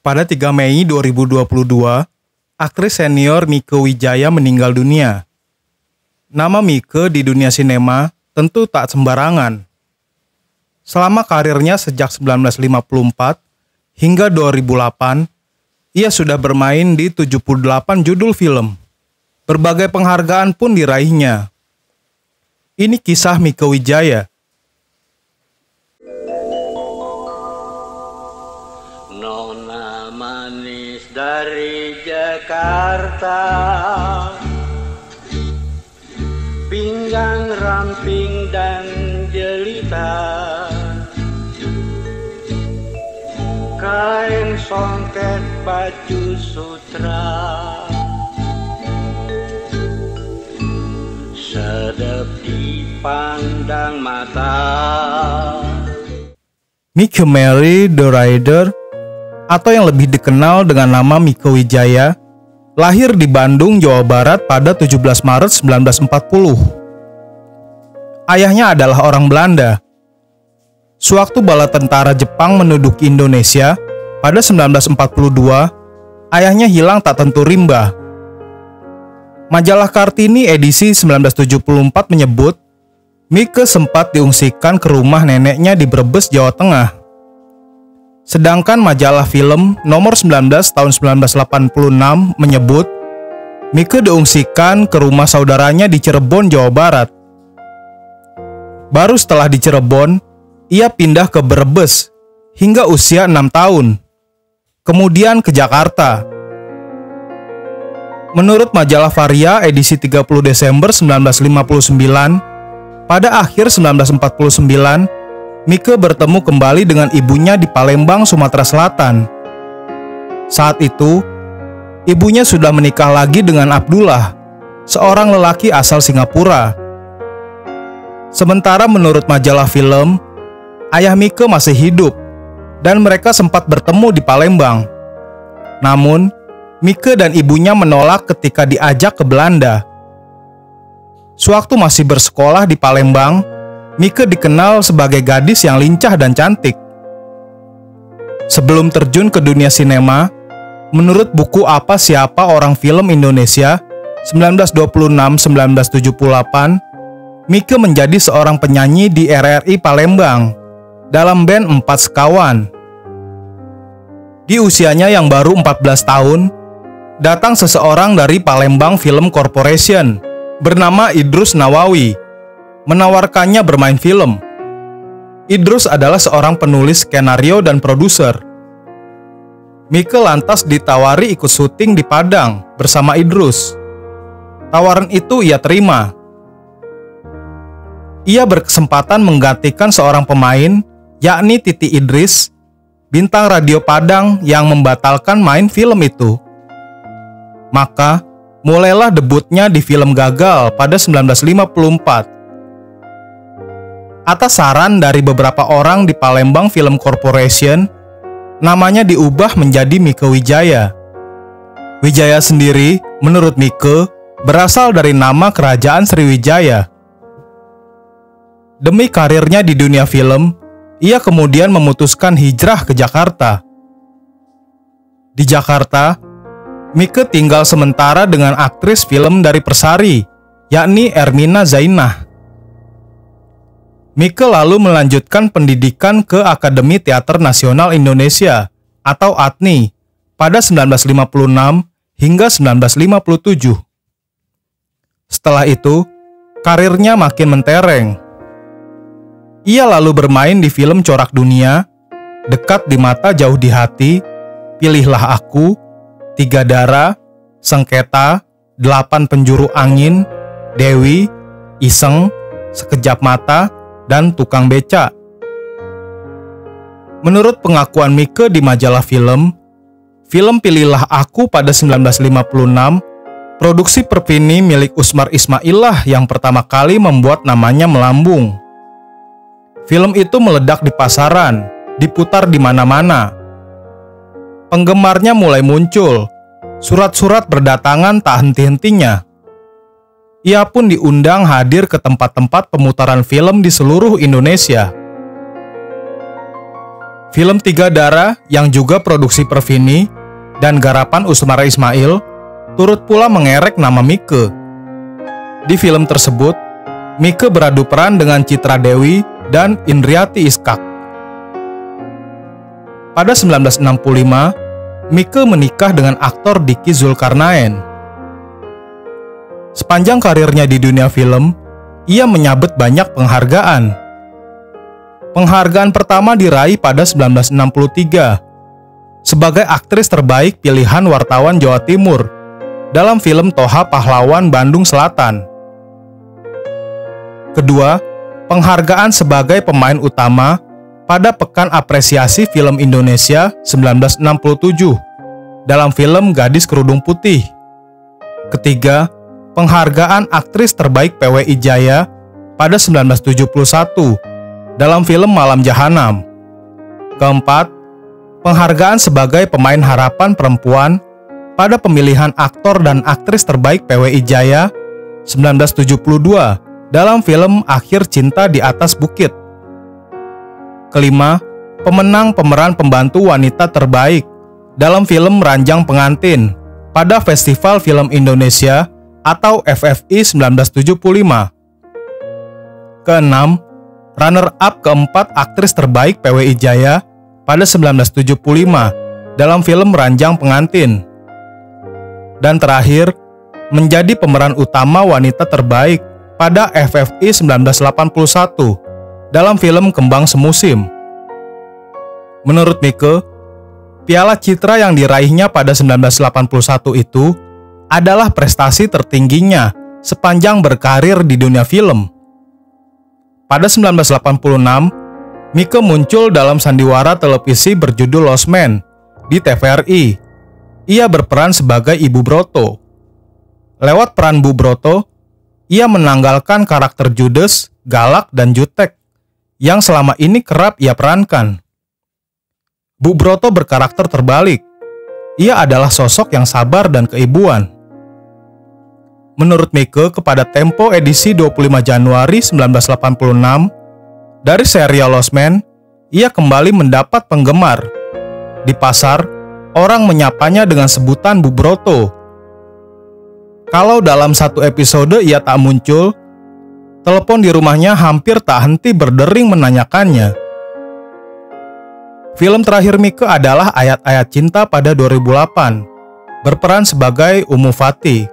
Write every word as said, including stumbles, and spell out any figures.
Pada tiga Mei dua ribu dua puluh dua, aktris senior Mieke Wijaya meninggal dunia. Nama Mieke di dunia sinema tentu tak sembarangan. Selama karirnya sejak seribu sembilan ratus lima puluh empat hingga dua ribu delapan, ia sudah bermain di tujuh puluh delapan judul film. Berbagai penghargaan pun diraihnya. Ini kisah Mieke Wijaya. Nona manis dari Jakarta, pinggang ramping dan jelita, kain songket baju sutra, sedap dipandang mata. Mieke Mary The Rider, atau yang lebih dikenal dengan nama Mieke Wijaya, lahir di Bandung, Jawa Barat pada tujuh belas Maret seribu sembilan ratus empat puluh. Ayahnya adalah orang Belanda. Sewaktu bala tentara Jepang menduduki Indonesia pada seribu sembilan ratus empat puluh dua, ayahnya hilang tak tentu rimba. Majalah Kartini edisi seribu sembilan ratus tujuh puluh empat menyebut Mieke sempat diungsikan ke rumah neneknya di Brebes, Jawa Tengah. Sedangkan majalah film nomor sembilan belas tahun seribu sembilan ratus delapan puluh enam menyebut Mieke diungsikan ke rumah saudaranya di Cirebon, Jawa Barat. Baru setelah di Cirebon, ia pindah ke Brebes hingga usia enam tahun. Kemudian ke Jakarta. Menurut majalah Varia edisi tiga puluh Desember seribu sembilan ratus lima puluh sembilan, pada akhir seribu sembilan ratus empat puluh sembilan, Mieke bertemu kembali dengan ibunya di Palembang, Sumatera Selatan. Saat itu, ibunya sudah menikah lagi dengan Abdullah, seorang lelaki asal Singapura. Sementara menurut majalah film, ayah Mieke masih hidup dan mereka sempat bertemu di Palembang. Namun, Mieke dan ibunya menolak ketika diajak ke Belanda. Sewaktu masih bersekolah di Palembang, Mieke dikenal sebagai gadis yang lincah dan cantik. Sebelum terjun ke dunia sinema, menurut buku Apa Siapa Orang Film Indonesia seribu sembilan ratus dua puluh enam sampai seribu sembilan ratus tujuh puluh delapan, Mieke menjadi seorang penyanyi di R R I Palembang dalam band Empat Sekawan. Di usianya yang baru empat belas tahun, datang seseorang dari Palembang Film Corporation bernama Idrus Nawawi menawarkannya bermain film. Idrus adalah seorang penulis skenario dan produser. Mieke lantas ditawari ikut syuting di Padang bersama Idrus. Tawaran itu ia terima. Ia berkesempatan menggantikan seorang pemain, yakni Titi Idris, bintang radio Padang yang membatalkan main film itu. Maka, mulailah debutnya di film Gagal pada seribu sembilan ratus lima puluh empat. Atas saran dari beberapa orang di Palembang Film Corporation, namanya diubah menjadi Mieke Wijaya. Wijaya sendiri, menurut Mieke, berasal dari nama Kerajaan Sriwijaya. Demi karirnya di dunia film, ia kemudian memutuskan hijrah ke Jakarta. Di Jakarta, Mieke tinggal sementara dengan aktris film dari Persari, yakni Ermina Zainah. Mieke lalu melanjutkan pendidikan ke Akademi Teater Nasional Indonesia atau A T N I pada seribu sembilan ratus lima puluh enam hingga seribu sembilan ratus lima puluh tujuh. Setelah itu, karirnya makin mentereng. Ia lalu bermain di film Corak Dunia, Dekat di Mata Jauh di Hati, Pilihlah Aku, Tiga Dara, Sengketa, Delapan Penjuru Angin, Dewi, Iseng, Sekejap Mata, dan Tukang Beca. Menurut pengakuan Mieke di majalah film, film Pilihlah Aku pada seribu sembilan ratus lima puluh enam, produksi Perpini milik Usmar Ismail lah yang pertama kali membuat namanya melambung. Film itu meledak di pasaran, diputar di mana-mana. Penggemarnya mulai muncul, surat-surat berdatangan tak henti-hentinya. Ia pun diundang hadir ke tempat-tempat pemutaran film di seluruh Indonesia. Film Tiga Darah yang juga produksi Pervini dan garapan Usmara Ismail turut pula mengerek nama Mike. Di film tersebut, Mike beradu peran dengan Citra Dewi dan Indriati Iskak. Pada seribu sembilan ratus enam puluh lima, Mike menikah dengan aktor Diki Zulkarnaen. Sepanjang karirnya di dunia film, ia menyabet banyak penghargaan. Penghargaan pertama diraih pada seribu sembilan ratus enam puluh tiga sebagai aktris terbaik pilihan wartawan Jawa Timur dalam film Toha Pahlawan Bandung Selatan. Kedua, penghargaan sebagai pemain utama pada Pekan Apresiasi Film Indonesia seribu sembilan ratus enam puluh tujuh dalam film Gadis Kerudung Putih. Ketiga, penghargaan aktris terbaik P W I Jaya pada seribu sembilan ratus tujuh puluh satu dalam film Malam Jahanam. Keempat, penghargaan sebagai pemain harapan perempuan pada pemilihan aktor dan aktris terbaik P W I Jaya seribu sembilan ratus tujuh puluh dua dalam film Akhir Cinta di Atas Bukit. Kelima, pemenang pemeran pembantu wanita terbaik dalam film Ranjang Pengantin pada Festival Film Indonesia atau F F I seribu sembilan ratus tujuh puluh lima. Keenam, runner-up keempat aktris terbaik P W I Jaya pada seribu sembilan ratus tujuh puluh lima dalam film Ranjang Pengantin. Dan terakhir, menjadi pemeran utama wanita terbaik pada F F I seribu sembilan ratus delapan puluh satu dalam film Kembang Semusim. Menurut Mike, Piala Citra yang diraihnya pada seribu sembilan ratus delapan puluh satu itu adalah prestasi tertingginya sepanjang berkarir di dunia film. Pada seribu sembilan ratus delapan puluh enam, Mike muncul dalam sandiwara televisi berjudul Lost Man di T V R I. Ia berperan sebagai Ibu Broto. Lewat peran Bu Broto, ia menanggalkan karakter judes, galak, dan jutek yang selama ini kerap ia perankan. Bu Broto berkarakter terbalik. Ia adalah sosok yang sabar dan keibuan. Menurut Mike kepada Tempo edisi dua puluh lima Januari seribu sembilan ratus delapan puluh enam, dari serial Lost Man, ia kembali mendapat penggemar. Di pasar, orang menyapanya dengan sebutan Bu Broto. Kalau dalam satu episode ia tak muncul, telepon di rumahnya hampir tak henti berdering menanyakannya. Film terakhir Mike adalah Ayat-Ayat Cinta pada dua ribu delapan, berperan sebagai Umu Fatih.